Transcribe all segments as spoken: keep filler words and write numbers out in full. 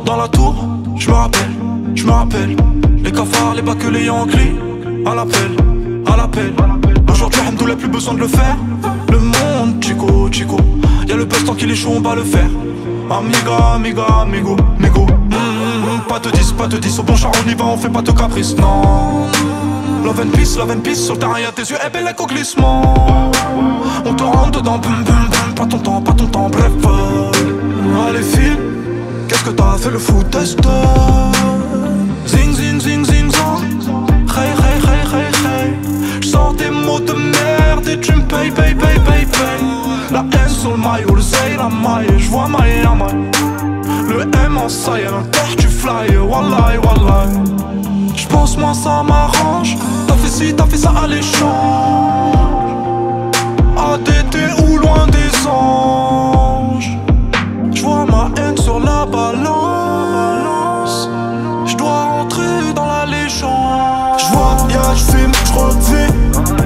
dans la tour, je me rappelle, je me rappelle. Les cafards, les bacs, les Yankees, à l'appel, à l'appel. Aujourd'hui, Hamdoullah, plus besoin de le faire. Le monde, chico, chico. Y'a le buzz tant qu'il est chaud, on va le faire. Amiga, amiga, amigo, amigo. Mmh, pas te dix, pas te dix. Au bon char, on y va, on fait pas de caprice, non. Love and peace, love and peace. Sur le terrain, y'a tes yeux, et belle au glissement. On te rentre dedans, bum bum bum. Pas ton temps, pas ton temps, bref. Allez, file. Qu'est-ce que t'as fait le foot test? Zing, zing, zing, zing, zang. Hey, hey, hey, hey, hey. J'sors des mots de merde et tu me payes, payes, payes, payes, payes. La haine sur le maillot, le zay, la maille. J'vois maille à maille. Le M en saille, à l'inter tu fly. Wallahi, wallahi. J'pense moi ça m'arrange. T'as fait ci, t'as fait ça à l'échange. A D T ou loin des anges. J'vois ma haine sur la balance. J'dois rentrer dans la légende. J'voyage, j'filme, j'revis.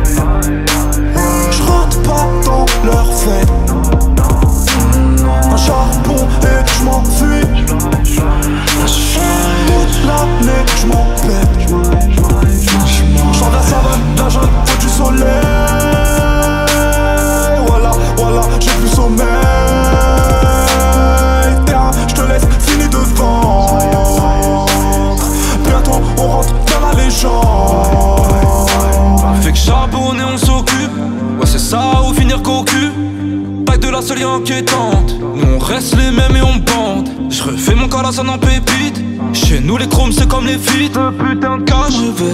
J'rentre pas dans leur fête. Un charbon et j'm'enfuis. Toute l'année j'm'en pète. J'sors de la savane, de la jungle, faut du soleil. Voilà, voilà, j'ai plus sommeil. Terrain, j'te laisse fini de vendre. Bientôt on rentre dans la légende. Fait que charbonner on s'occupe. Ouais c'est ça ou finir cocu. Taille de la seule et inquiétante. Nous on reste les mêmes et on bande. Je refais mon calasan en pépite. Chez nous les chromes c'est comme les feats. Putain de cash.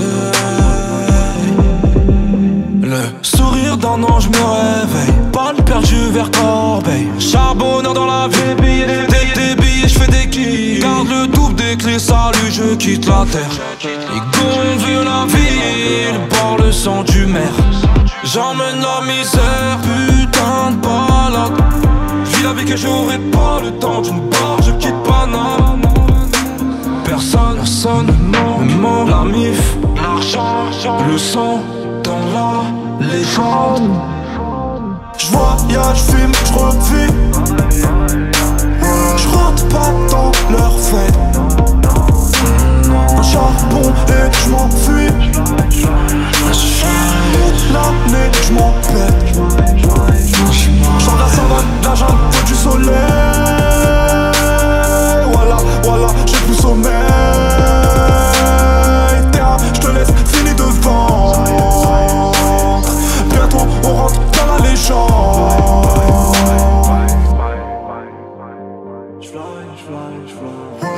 Le sourire d'un ange me réveille. Pas le perdu vers Corbeil. Charbonneur dans la vie. Des, des billets j'fais des kills. Garde le double des clés, salut je quitte la terre. Ils gonflent la ville, par le sang du maire. J'emmène la misère, putain de balade. J'vis la vie que j'aurai pas le temps d'une barre, je quitte Paname. Personne, personne ne ment, la mif, l'argent, le sang dans la légende. J'voyage, j'filme, j'revis. J'rentre pas dans leur fête. Un charbon et j'm'enfuis. Toute l'année j'm'en pète. J'sors de la savane, de la jungle, faut du soleil. Voilà, voilà, j'ai plus sommeil. Terrain, j'te laisse fini de vendre. Bientôt on rentre dans la légende. J'fly, j'fly, j'fly.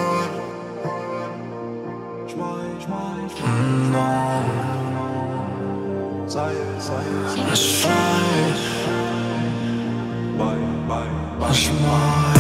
J'fly, j'fly, j'fly. Non. Ça y est, ça y est. J'fly. Bye, bye, bye. J'fly.